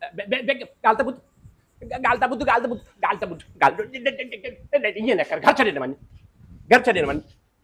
गाल त ॿुध गाल त ॿुध गाल त ॿुध गाल त ॿुध गाल ईअं न कर घर छॾे न वञ घर छॾे न वञ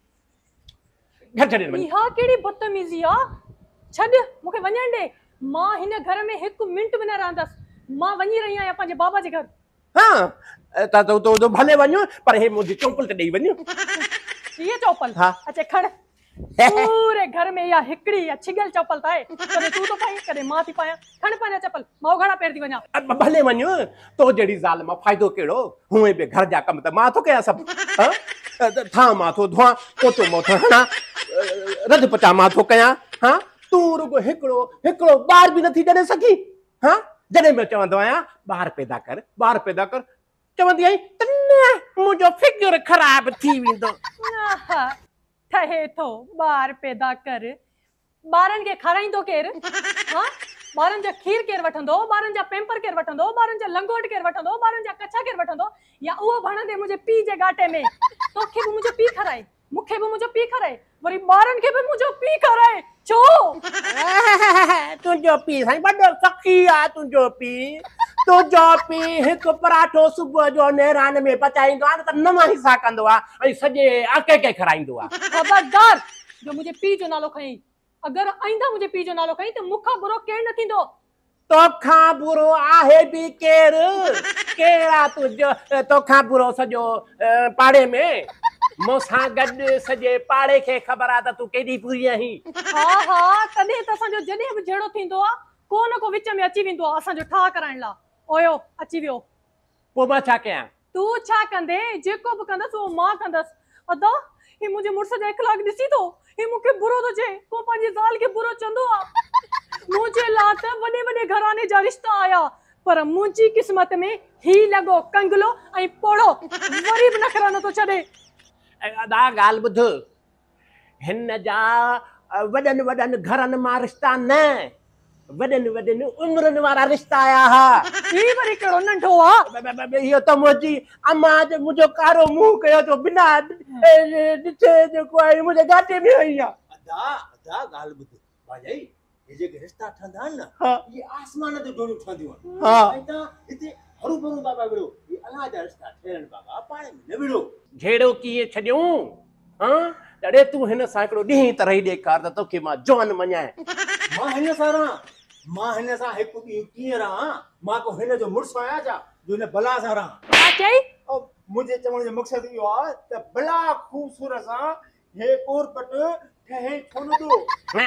घर छॾे न वञ इहा कहिड़ी बदतमीज़ी आ छॾ मूंखे वञण ॾे मां हिन घर में 1 मिंट बि न रहंदसि मां वञी रही आहियां पंहिंजे बाबा जे घर हाँ तो भले वञो पर हे मुंहिंजी चौपल त ॾेई वञो ये चौपल हाँ अच्छा खड़ पूरे घर में या हिकड़ी या छिगल चप्पल थाए कदे तू तो पाई कदे मां थी पाया खण पाया चप्पल मां घड़ा पैर थी वञा भले वञो तो जड़ी ज़ाल मां फ़ाइदो केड़ो हुए बि घर जा कम त मां थो कयां सब था मां थो धोआ पोचो मां थो हणा रध पचा मां थो कयां हां तू रुगो हिकड़ो बार भी नथी ॾे सकी हां जॾहिं मैं चवंदो आहियां बार पैदा कर चवंदी आई मुंहिंजो फिगर ख़राब थी वेंदो ठहे थो बार पैदा कर बारन के खाराइंदो केर हां बारन जा खीर केर वठंदो बारन जा पेम्पर केर वठंदो बारन जा लंगोट केर वठंदो बारन जा कच्छा केर वठंदो या उहो भणंदे मुझे पी जे गाटे में तोखे भी मुझे पी खाराए मुखे भी मुझे पी खाराए वरी बारन के भी मुझे पी खाराए छो तुंहिंजो पी साईं वॾो सखी आ तुंहिंजो पी हिकु पराठो सुबुह जो नेरान में पचाईंदो आहे त नवां हिसा कंदो आहे ऐं सॼे आके खे खाराईंदो आहे खबरदार जो मुझे पी जो नालो खई अगर आइंदा मुझे पी जो नालो खई त मुखा बुरो केर न थींदो तोखां बुरो आहे बि केर केड़ा तुंहिंजो तोखां बुरो सॼो पाड़े में मूंसां गॾु सॼे पाड़े खे ख़बर आहे त तूं केॾी बुरी आहीं हा तॾहिं त असांजो जॾहिं बि जहिड़ो थींदो आहे को न को विच में अची वेंदो आहे असांजो ठाह कराइण लाइ ओयो अची वियो पोइ मां छा कयां तू छा कंदे जेको बि कंदसि उहो मां कंदसि अदा ही मुंहिंजे मुड़ुस जा इखलाक ॾिसी थो ही मूंखे बुरो थो चए को पंहिंजी ज़ाल खे बुरो चवंदो आहे मुंहिंजे लाइ त वॾे वॾे घराने जा रिश्ता आया पर मुंहिंजी क़िस्मत में ही लॻो कंगलो ऐं पोड़ो वरी बि नखरा नथो छॾे अदा ॻाल्हि ॿुध हिन जा वॾनि घरनि मां रिश्ता न वॾनि उमिरनि वारा रिश्ता आया हा ही वरी कहिड़ो नंढो आहे इहो त मुंहिंजी अम्मा मुंहिंजो कारो मुंहुं कयो तो बिना ॾिठे जेको आहे मुंहिंजे घाटे में आई आहे अदा ॻाल्हि ॿुध भाॼाई हे जेके रिश्ता ठहंदा आहिनि न इहे आसमान ते डोरियूं ठहंदियूं आहिनि ऐं तव्हां हिते हरू भरू बाबा विड़ो इहे अलाह जा रिश्ता ठहिनि बाबा पाण में न विड़ो जहिड़ो कीअं छॾियूं हां ॾाढे तूं हिन सां हिकिड़ो ॾींहुं त रही ॾेखार त तोखे मां जवान मञाए मां हिन सां हिकु ॾींहुं कीअं रहां मां को हिन जो मुड़ुसु आहियां छा जो हिन भला सां रहां छा चई मुंहिंजे चवण जो मक़सदु इहो आहे त भला ख़ूबसूरत सां हे कोरपट ठहे छो नथो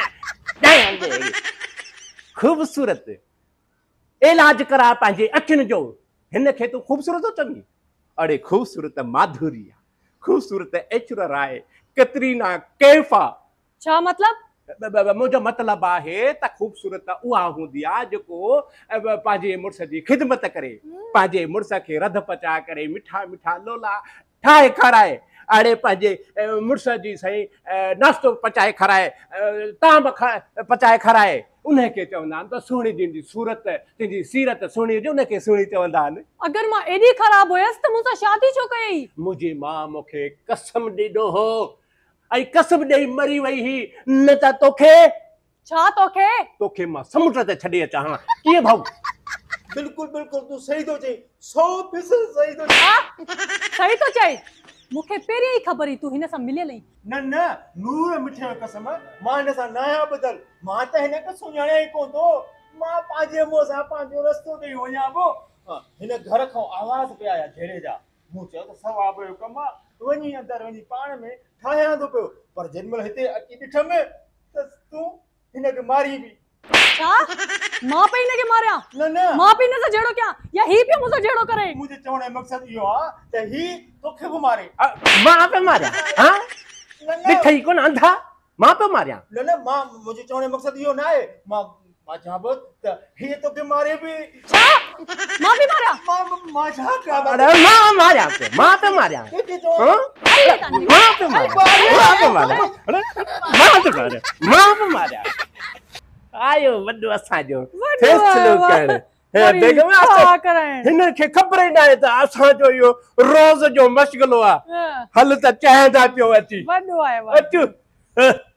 ख़ूबसूरत इलाज करा पंहिंजे अखियुनि जो हिन खे तूं ख़ूबसूरत थो चवीं अड़े ख़ूबसूरत माधुरी आहे ख़ूबसूरत ऐश्वर्या राय कतरीना कैफ आहे छा मतलब मुझो मतलब आहे त ख़ूबसूरत उहा हूंदी आहे जेको पंहिंजे मुड़ुस जी ख़िदमत करे पंहिंजे मुड़ुस खे रध पचा करे मिठा मिठा लोला ठाहे खाराए अड़े पंहिंजे मुड़ुस जी साईं नाश्तो पचाए खाराए ताम पचाए खाराए उनखे चवंदा आहिनि त सुहिणी तुंहिंजी सूरत तुंहिंजी सीरत सुहिणी हुजे उनखे सुहिणी चवंदा आहिनि अगरि मां एॾी ख़राब हुयसि त मूंसां शादी छो कयई मुंहिंजी माउ मूंखे कसम ॾिनो हो ऐं कसम ॾेई मरी वई ही न त तोखे छा तोखे मां समुंड ते छॾे अचां कीअं भाऊ बिल्कुलु तूं सही थो चई 100% सही थो चई सही थो चई मूंखे पहिरीं ई ख़बर हुई तूं हिन सां मिलियल आई न नूर मिठे कसम मां हिन सां न आहियां बदल मां त हिन खे सुञाणिया ई कोन थो मां पंहिंजे मुंहं सां पंहिंजो रस्तो ॾेई वञा पोइ हिन घर खां आवाज़ पिया आया जहिड़े जा मूं चयो त सवाब जो कमु आहे वञी अंदरि वञी पाण में ठाहियां थो पियो पर जेॾीमहिल हिते अची ॾिठम त तूं हिनखे मारी बि छा मां पे हिनखे मारियां न मां पे हिन सां जहिड़ो कयां या ही पियो मूंसां जहिड़ो करे मुंहिंजे चवण जो मक़सदु इहो आहे त ही तोखे बि मारे मां पे मारियां हां ॾिठई कोन अंधा मां पे मारियां न मां मुंहिंजे चवण जो मक़सदु इहो न आहे मां चवां पियो त ही तोखे मारे बि छा मां बि मारियां मां छा कयां अरे मां मारियां पे मारियां हां मां पे मारियां आयो वॾो असांजो फैसलो करण बेगम हिन खे ख़बर ई न आहे त असांजो इहो रोज़ जो मशगलो आहे हल त चांहि था पियो अची वॾो आहे अचु